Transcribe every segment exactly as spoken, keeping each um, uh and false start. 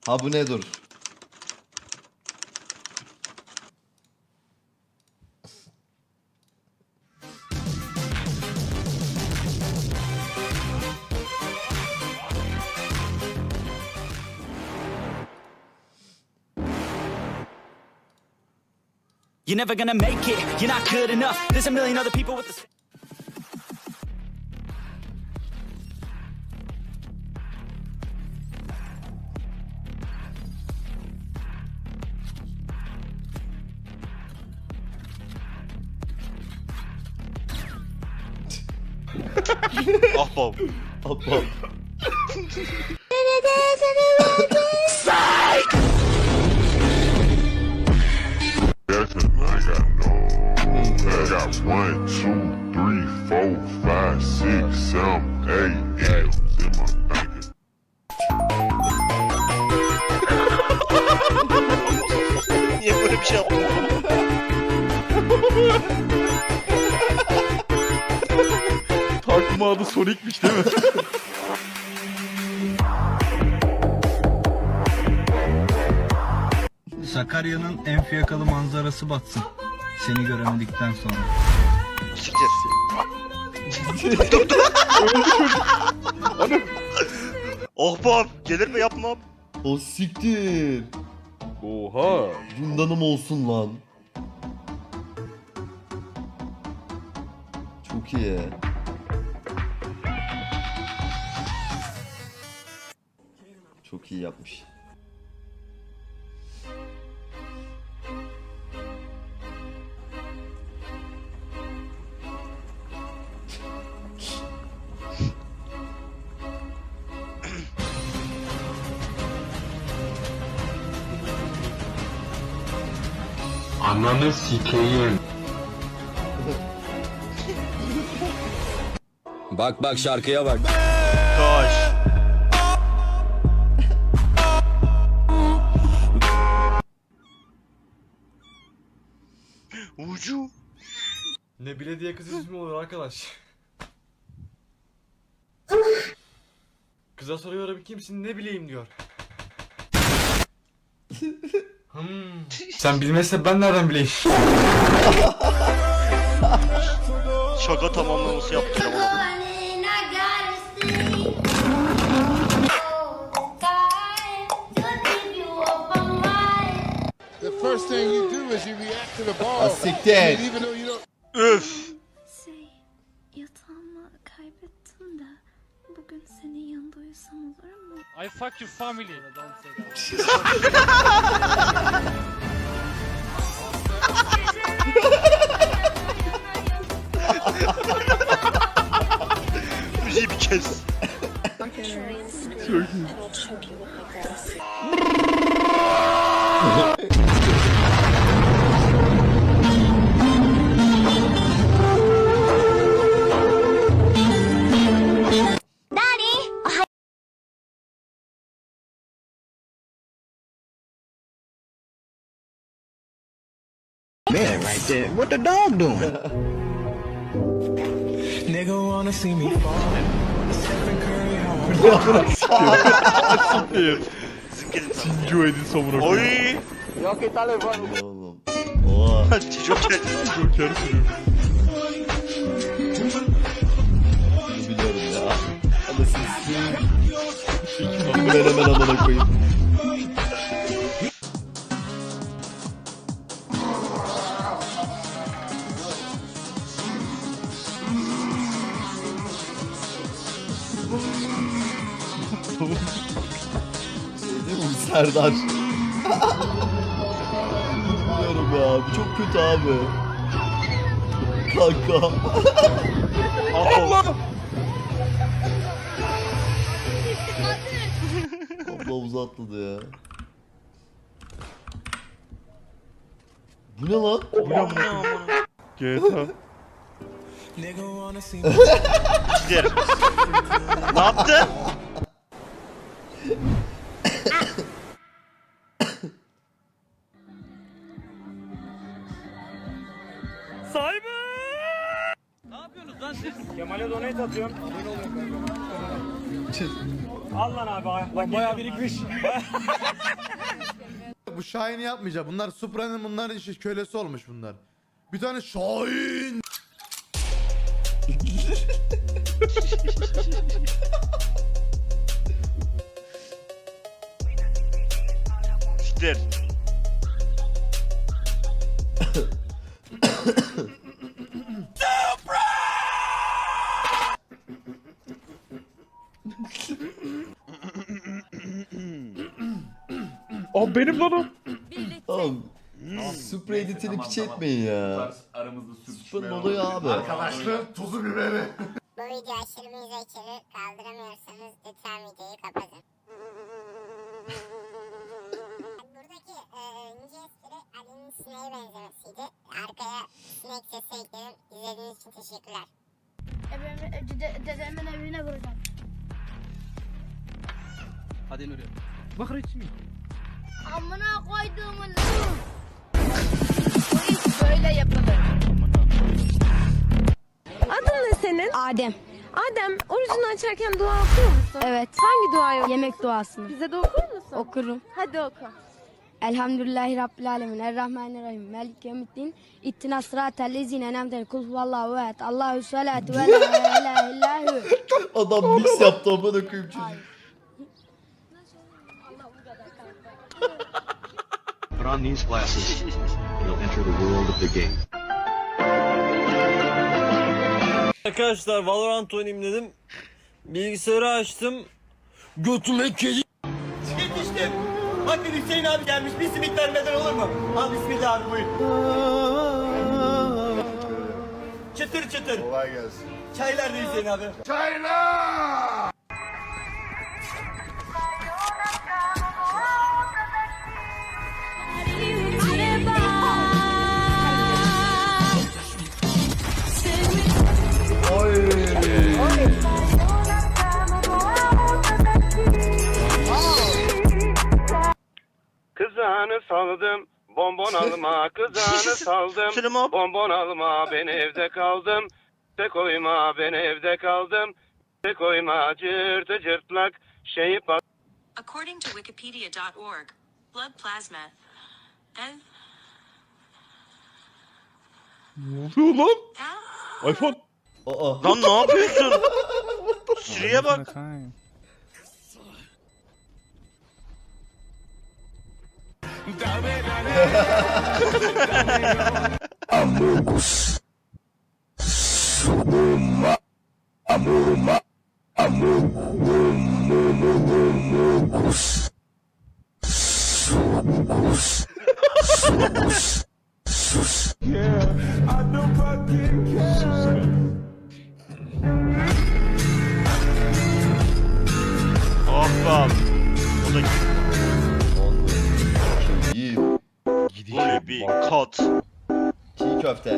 Ha bu ne dur. You're never gonna make it, you're not good enough. There's a million other people with the Ahbap. Ahbap. I got one, two, three, four, five, six, seven, eight M's in my bank. Niye böyle bir şey yaptın? Takma adı Sonic'miş değil mi? Sakarya'nın en fiyakalı manzarası batsın. Seni göremedikten sonra. Siktir. Ahbap gelir mi yapmam? O siktir. Oha. Bundanım olsun lan. Çok iyi. Çok iyi yapmış. Ananı sikeyim. Bak bak şarkıya bak. Kaş. Ucu. Ne bile diye kız ismi olur arkadaş. Kıza soruyorum kimsin ne bileyim diyor. Hmm. Sen bilmezsen ben nereden bileyim? Şaka tamamlaması yaptıracağım ona. The first thing you do is you react to the ball. Asiktir. Even though you don't. Öf. Şey, yatağımı kaybettim de bugün senin yanında uyusam olur mu? I fuck your family. Müziği bir kes. Man right there. What the dog doing? Nigga wanna see me fall. Stephen Curry, Siktir. Sinco Edison bunu. Oy. Oğlum. Oha. Joker. Joker sürüyor. Bunu biliyorum ya. Anasını s***. Ben hemen amına koyayım. Şey değil mi? Serdar. Bilmiyorum ya. Bu çok kötü abi. Kanka. Allah. Abla havuza atladı ya. Bu ne lan? Bu ne amına? G T A. Siktir. Ne yaptı? Sahibi! Ne yapıyorsunuz lan siz? Kemal'e donate atıyorum. Al lan abi. Bak bayağı birikmiş. Bu Şahin'i yapmayacak. Bunlar Supra'nın bunların işte kölesi olmuş bunlar. Bir tane Şahin. Siktir. Aa benim lan o. Oğlum. Sprey editini piç etmeyin ya. Aramızda Süper oluyor abi. Arkadaşlar tuzu biberi. Bu video aşırı mizah içerir. Kaldıramıyorsanız lütfen videoyu kapatın. Buradaki e, ince espri Ali'nin sineğe benzemesiydi. Arkaya sinek sesi ekledim. İzlediğiniz için teşekkürler. Dedemin evine vuracağım. Hadi Nuri. Bak mi? Amına koyduğumun. Bu iş böyle yapılır. Adın ne senin? Adem. Adem, orucunu açarken dua okuyor musun? Evet. Hangi duayı? Yemek duasını. Bize de okur musun? Okurum. Hadi oku. Elhamdülillahi Rabbil Alemin. Errahmanirrahim. Melik yevmiddin. İttina sıratel lezine enemden. Kul huvallahu ehad. Allahu salatu ve la ilahe illahu. Adam mix yaptı amına koyayım çocuğu. Put on these glasses. You'll enter the world of the game. Arkadaşlar Valorant oynayayım dedim. Bilgisayarı açtım. Götüme kedi. Yetiştim. Bakın Hüseyin abi gelmiş. Bir simit vermeden olur mu? Al bismillah abi buyur. Çıtır çıtır. Kolay gelsin. Çaylar da Hüseyin abi. Çaylar! Kızağını saldım, bonbon alma, kızağını saldım, bonbon alma, ben evde kaldım, de koyma, ben evde kaldım, de koyma, cırtı cırtlak, şeyi pat... According to wikipedia dot org, blood plasma and Ne oluyor lan? iPhone. Aa. Lan ne yapıyorsun? Siri'ye bak. Amogus. Suguma. Amuma. Amogus. Sugus. Sugus. Sus. Yeah, I don't fucking care. Ahbap. O da İyi. böyle bir kat. Çiğ köfte.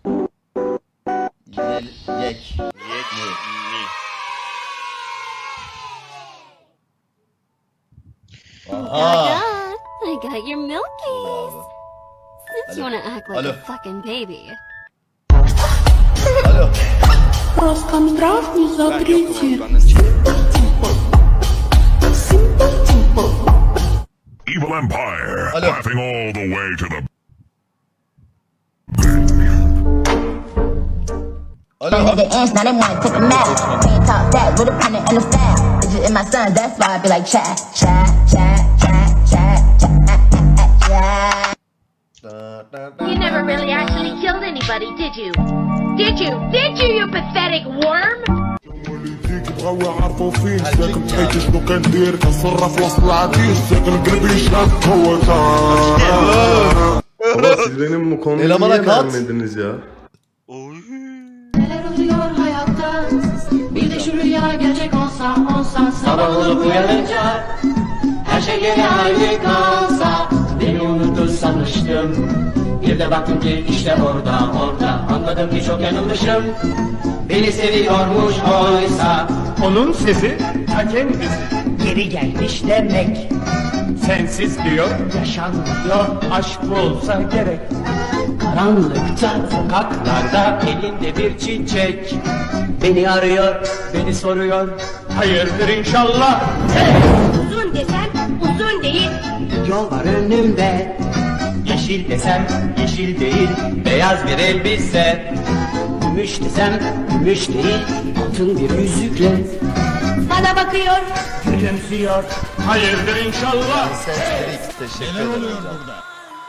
Yel, yek. Yek mi? Aha. I got your milkies. Since you wanna act like Alo. a fucking baby. Alo. Роскомздрав не запретит. Evil Empire, Alo. laughing all the way to the Alo. Now they want to take a nap. Can't talk that with a pen and a staff. It's just in my son, that's why I be like chat, chat, chat, chat, chat, chat. You never really actually killed anybody, did you? Did you? Did you, you pathetic worm? بغاو يعرفوا فيه ساكن بحياتي شنو كندير كنصرف وسط العديد ساكن قلبي شحال قوة. Ama siz benim bu konuyu Elemana niye kat. beğenmediniz ya? Neler oluyor hayatta? Bir de şu rüya gerçek olsa olsa sabah olup uyanınca her şey gene aynı kalsa beni unutur sanmıştım. Bir de baktım ki işte orada orada anladım ki çok yanılmışım. Beni seviyormuş oysa onun sesi ta kendisi. Geri gelmiş demek. Sensiz diyor yaşanmıyor aşk olsa gerek. Karanlıkta sokaklarda elinde bir çiçek beni arıyor, beni soruyor. Hayırdır inşallah. Uzun desem uzun değil. Yol var önümde. Yeşil desem yeşil değil. Beyaz bir elbise. Gümüş desem gümüş değil. Altın bir yüzükle bana bakıyor, gülümsüyor. Hayırdır inşallah. Neler oluyor burada?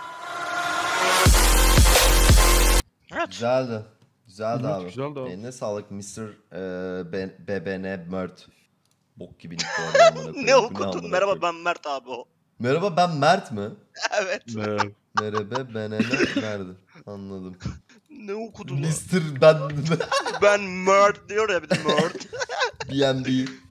Güzeldi. Güzeldi Evet, abi. güzeldi abi. Eline sağlık mister E, B- BBN Mert. Bok gibi nick bu arada, amına koyayım. Ne Bu okudun? amına Merhaba koyayım? ben Mert abi o. Merhaba ben Mert mi? Evet. Ne? Merhaba ben Ene nerede? Anladım. Ne okudun? mister Ben Ben Mert diyor ya bir de Mert. B N B